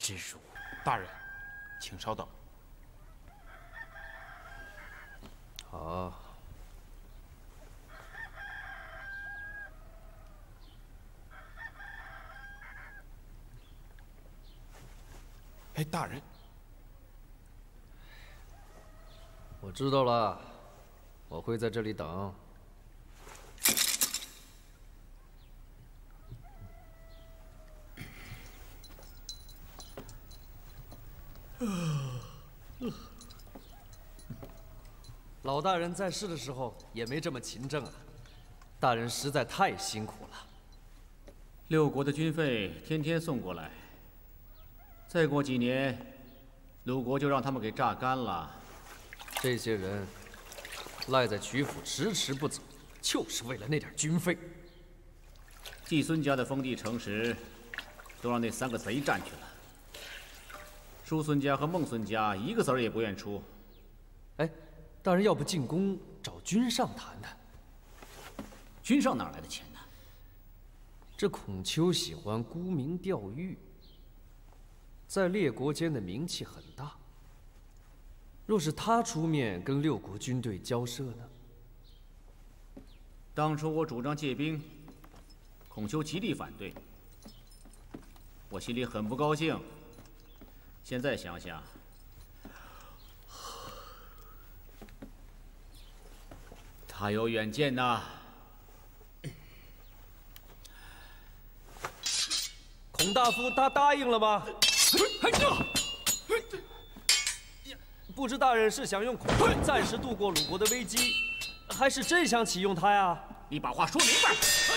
之辱。大人，请稍等。 好。 哎，大人， 我知道了，我会在这里等。老大人在世的时候也没这么勤政啊，大人实在太辛苦了。 六国的军费天天送过来，再过几年，鲁国就让他们给榨干了。 这些人赖在曲阜迟迟不走，就是为了那点军费。 季孙家的封地城池，都让那3个贼占去了。叔孙家和孟孙家一个子儿也不愿出。 哎，大人要不进宫找君上谈谈？ 君上哪来的钱呢？ 这孔丘喜欢沽名钓誉，在列国间的名气很大。若是他出面跟六国军队交涉呢？ 当初我主张借兵，孔丘极力反对，我心里很不高兴。现在想想，他有远见呐。 孔大夫他答应了吗？不知大人是想用孔丘暂时度过鲁国的危机，还是真想启用他呀？ 你把话说明白。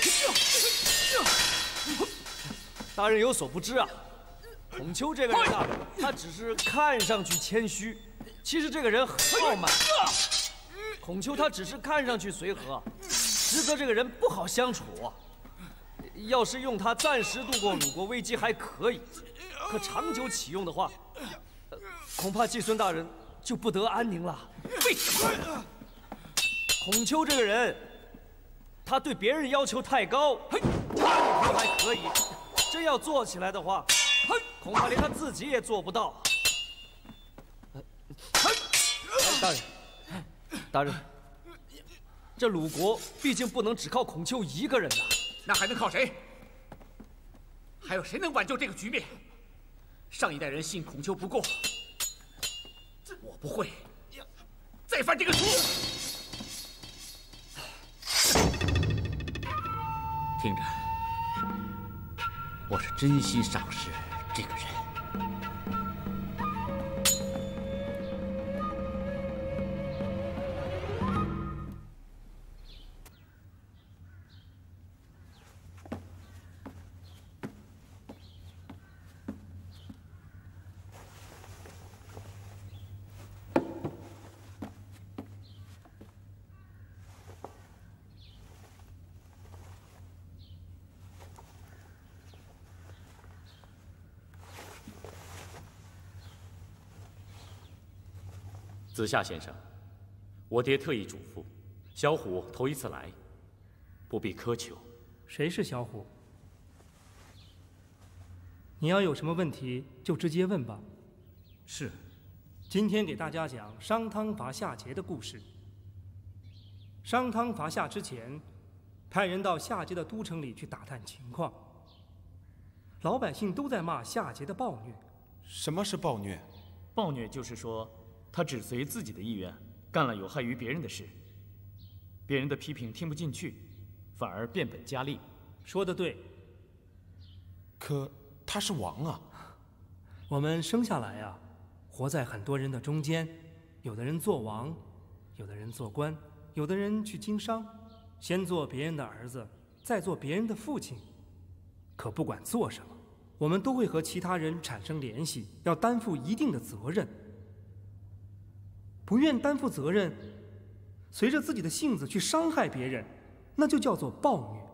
大人有所不知啊，孔丘这个人啊，他只是看上去谦虚，其实这个人很傲慢。孔丘他只是看上去随和，实则这个人不好相处。要是用他暂时度过鲁国危机还可以，可长久启用的话，恐怕季孙大人就不得安宁了。 为什么？ 孔丘这个人，他对别人要求太高，他还可以，真要做起来的话，恐怕连他自己也做不到。大人，这鲁国毕竟不能只靠孔丘一个人呐。 那还能靠谁？还有谁能挽救这个局面？上一代人信孔丘不过，我不会再犯这个错。听着，我是真心赏识这个人。 子夏先生，我爹特意嘱咐，小虎头一次来，不必苛求。 谁是小虎？你要有什么问题就直接问吧。 是。 今天给大家讲商汤伐夏桀的故事。商汤伐夏之前，派人到夏桀的都城里去打探情况。老百姓都在骂夏桀的暴虐。 什么是暴虐？ 暴虐就是说，他只随自己的意愿干了有害于别人的事，别人的批评听不进去，反而变本加厉。 说得对。 可他是王啊！ 我们生下来啊，活在很多人的中间，有的人做王，有的人做官，有的人去经商，先做别人的儿子，再做别人的父亲。可不管做什么，我们都会和其他人产生联系，要担负一定的责任。不愿担负责任，随着自己的性子去伤害别人，那就叫做暴虐。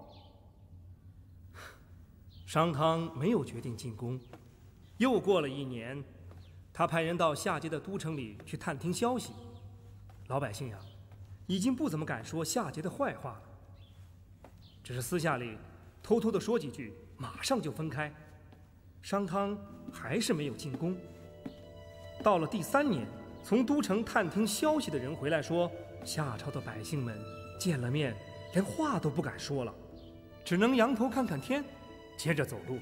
商汤没有决定进宫，又过了1年，他派人到夏桀的都城里去探听消息。老百姓呀，已经不怎么敢说夏桀的坏话了，只是私下里偷偷地说几句，马上就分开。 商汤还是没有进宫。到了第3年，从都城探听消息的人回来说，夏朝的百姓们见了面，连话都不敢说了，只能仰头看看天，接着走路。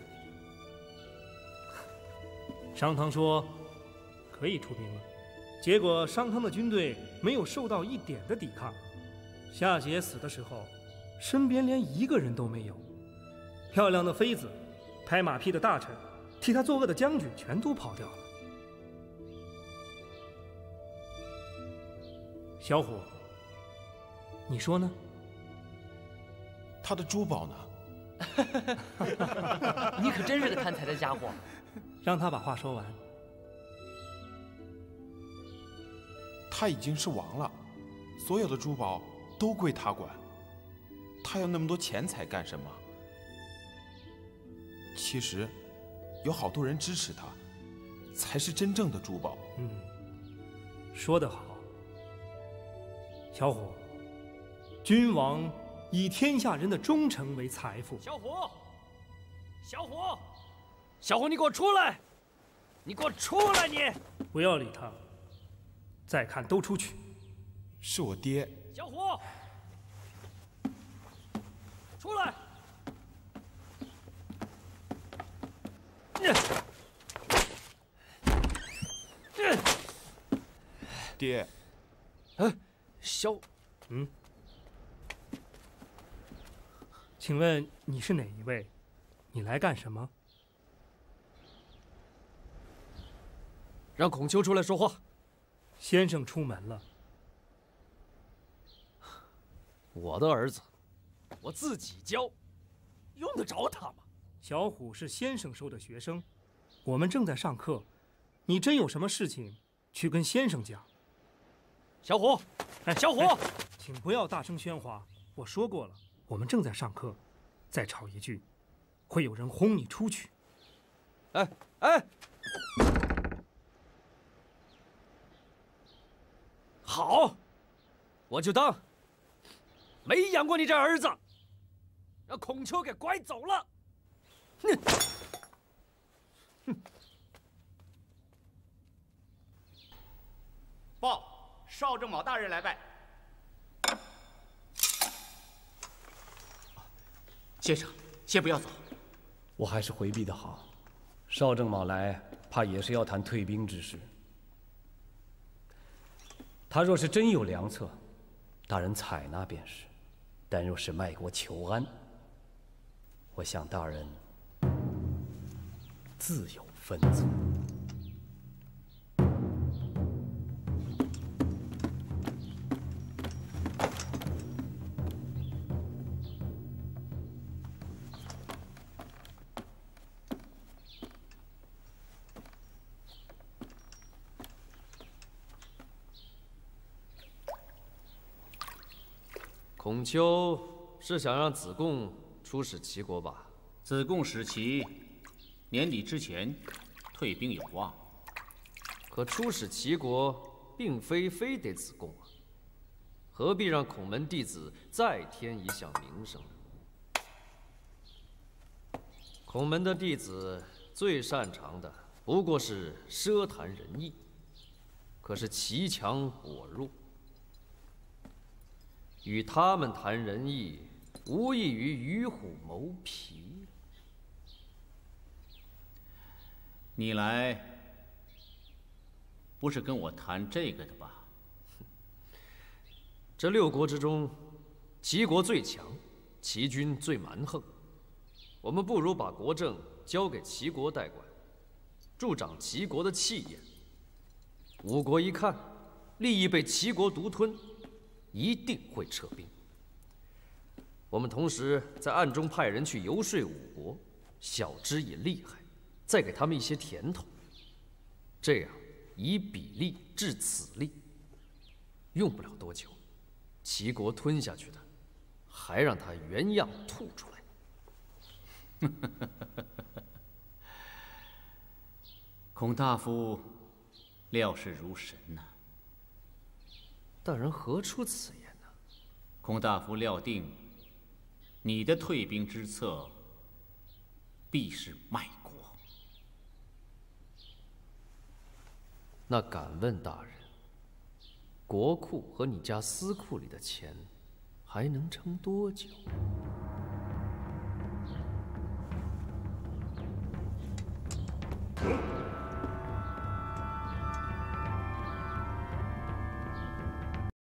商汤说可以出兵了，结果商汤的军队没有受到一点的抵抗。夏桀死的时候，身边连一个人都没有，漂亮的妃子、拍马屁的大臣、替他作恶的将军全都跑掉了。小虎，你说呢？ 他的珠宝呢？ 你可真是个贪财的家伙。 让他把话说完。 他已经是王了，所有的珠宝都归他管。他要那么多钱财干什么？其实，有好多人支持他，才是真正的珠宝。 说得好。小虎，君王以天下人的忠诚为财富。 小虎，小虎，小虎，你给我出来！你给我出来！你不要理他，再看都出去。 是我爹。 小虎，出来！ 爹。 请问你是哪一位？你来干什么？ 让孔丘出来说话。 先生出门了。 我的儿子，我自己教，用得着他吗？ 小虎是先生收的学生，我们正在上课，你真有什么事情，去跟先生讲。 小虎，小虎， 请不要大声喧哗。我说过了，我们正在上课，再吵一句，会有人轰你出去。 好，我就当没养过你这儿子，让孔丘给拐走了。 报，少正卯大人来拜。先生，先不要走。 我还是回避的好。少正卯来，怕也是要谈退兵之事。他若是真有良策，大人采纳便是；但若是卖国求安，我想大人自有分寸。 孔丘是想让子贡出使齐国吧？ 子贡使齐，年底之前退兵有望。 可出使齐国，并非得子贡啊，何必让孔门弟子再添一项名声呢？孔门的弟子最擅长的不过是奢谈仁义，可是齐强我弱。与他们谈仁义，无异于与虎谋皮。 你来不是跟我谈这个的吧？ 这6国之中，齐国最强，齐军最蛮横。我们不如把国政交给齐国代管，助长齐国的气焰。5国一看，利益被齐国独吞，一定会撤兵。我们同时在暗中派人去游说5国，晓之以利害，再给他们一些甜头，这样以彼利制此利，用不了多久，齐国吞下去的，还让他原样吐出来。 孔大夫料事如神呐。 大人何出此言呢？ 孔大夫料定，你的退兵之策必是卖国。 那敢问大人，国库和你家私库里的钱还能撑多久？